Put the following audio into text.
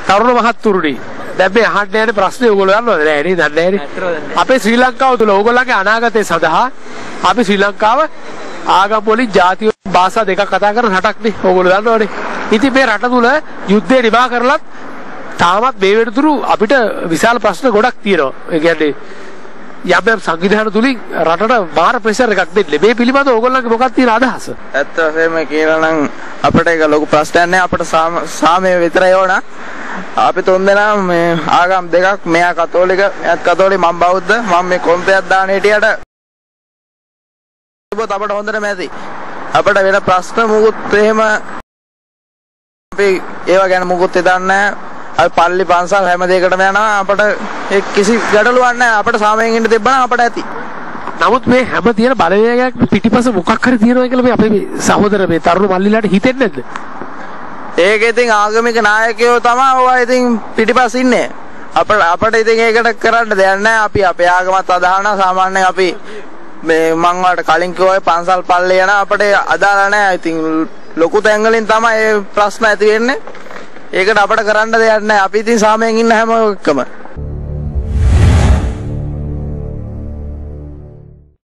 තරුණ මහත්තුරුනි දැන් මේ අහන්න යන ප්‍රශ්නේ ඕගොල්ලෝ දන්නවද නෑ නේද? දන්නේ නෑනේ. අපේ ශ්‍රී ලංකාව තුල ඕගොල්ලන්ගේ අනාගතය සඳහා අපි ශ්‍රී ලංකාව ආගම් වලින් ජාති භාෂා දෙකක් කතා කරන රටක් නේ. ඕගොල්ලෝ දන්නවනේ. ඉතින් මේ රට තුල යුද්ධය නිමා කරලත් තාමත් මේ වෙනතුරු අපිට විශාල ප්‍රශ්න ගොඩක් තියෙනවා. ඒ කියන්නේ යම් සංවිධාන තුලින් රටට මාර ප්‍රෙෂර් එකක් දෙන්නේ. මේ පිළිබඳව ඕගොල්ලන්ගේ මොකක්ද තියෙන අදහස? ඇත්ත වශයෙන්ම කියනවා නම් අපිට ඒක ලොකු ප්‍රශ්නයක් නෑ. අපිට සාමය විතරයි ඕන. අපි තුන්දෙනා මේ ආගම් දෙකක්, මෙයා කතෝලික, එයාත් කතෝලික, මම බෞද්ධ. මම මේ කොන්තයක් දාන හිටියට අපිට හොඳටම ඇති. අපිට වෙන ප්‍රශ්න මුකුත් එහෙම අපි ඒව ගැන මුකුත් හිතන්නේ නෑ. අපි පල්ලි පන්සල් හැම දෙයකටම යනවා. අපිට ඒ කිසි ගැටලුවක් නැහැ. අපිට සාමයෙන් ඉන්න තිබ්බනම් අපිට ඇති. නමුත් මේ හැම තියෙන බලවේගයක් පිටිපස්ස මොකක් හරි තියෙනවා කියලා මේ අපේ සහෝදර මේ තරුණ මල්ලිලාට හිතෙන්නේ නැද්ද? ඒක ඉතින් ආගමික නායකයෝ තමයි ඔය ඉතින් පිටිපස්ස ඉන්නේ. අපිට ඉතින් ඒකට කරන්න දෙයක් නැහැ. අපි අපේ ආගමත් අදහනවා. සාමාන්‍යයෙන් අපි මේ මං වලට කලින් කිව්වා පන්සල් පල්ලේ යන අපිට අදාළ නැහැ. ඉතින් ලොකු තැන් වලින් තමයි මේ ප්‍රශ්න ඇති වෙන්නේ. ඒකට අපිට කරන්න දෙයක් නැහැ. අපි ඉතින් සාමයෙන් ඉන්න හැම එකම